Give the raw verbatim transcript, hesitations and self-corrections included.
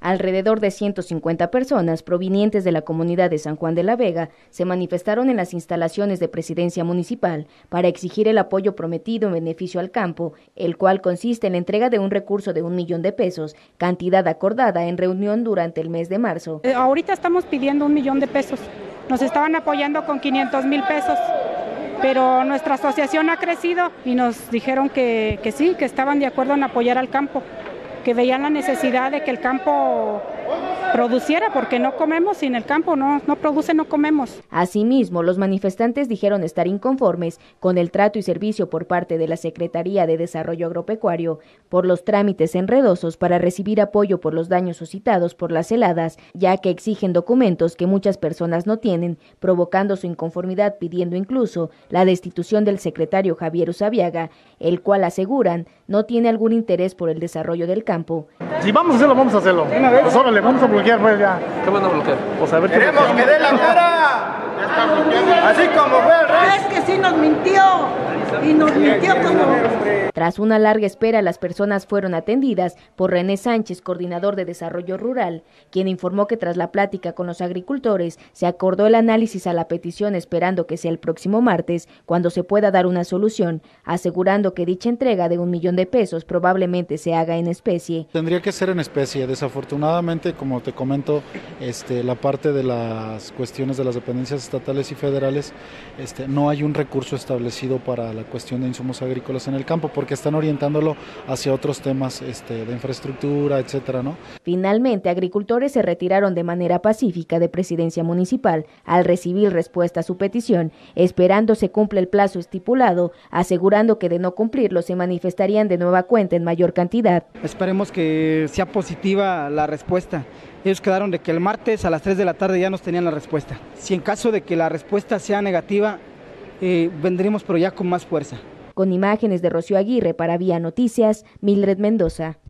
Alrededor de ciento cincuenta personas provenientes de la comunidad de San Juan de la Vega se manifestaron en las instalaciones de Presidencia Municipal para exigir el apoyo prometido en beneficio al campo, el cual consiste en la entrega de un recurso de un millón de pesos, cantidad acordada en reunión durante el mes de marzo. Eh, ahorita estamos pidiendo un millón de pesos. Nos estaban apoyando con quinientos mil pesos, pero nuestra asociación ha crecido y nos dijeron que, que sí, que estaban de acuerdo en apoyar al campo, que veían la necesidad de que el campo produciera, porque no comemos sin el campo, no, no produce, no comemos. Asimismo, los manifestantes dijeron estar inconformes con el trato y servicio por parte de la Secretaría de Desarrollo Agropecuario por los trámites enredosos para recibir apoyo por los daños suscitados por las heladas, ya que exigen documentos que muchas personas no tienen, provocando su inconformidad, pidiendo incluso la destitución del secretario Javier Usabiaga, el cual aseguran no tiene algún interés por el desarrollo del campo. Si vamos a hacerlo, vamos a hacerlo. Pues órale, vamos a bloquear, pues ya. ¿Qué van a bloquear? Pues a ver qué ¡Queremos que dé la cara! Así como fue el rey. Es que sí nos mintió, y nos mintió como... Tras una larga espera, las personas fueron atendidas por René Sánchez, coordinador de Desarrollo Rural, quien informó que tras la plática con los agricultores se acordó el análisis a la petición, esperando que sea el próximo martes cuando se pueda dar una solución, asegurando que dicha entrega de un millón de pesos probablemente se haga en especie. Tendría que ser en especie. Desafortunadamente, como te comento, este, la parte de las cuestiones de las dependencias estatales y federales, este, no hay un recurso establecido para la cuestión de insumos agrícolas en el campo, porque están orientándolo hacia otros temas este, de infraestructura, etcétera, ¿no? Finalmente, agricultores se retiraron de manera pacífica de Presidencia Municipal al recibir respuesta a su petición, esperando se cumpla el plazo estipulado, asegurando que de no cumplirlo se manifestarían de nueva cuenta en mayor cantidad. Esperemos que sea positiva la respuesta. Ellos quedaron de que el martes a las tres de la tarde ya nos tenían la respuesta. Si en caso de que la respuesta sea negativa, eh, vendremos pero ya con más fuerza. Con imágenes de Rocío Aguirre para Vía Noticias, Mildred Mendoza.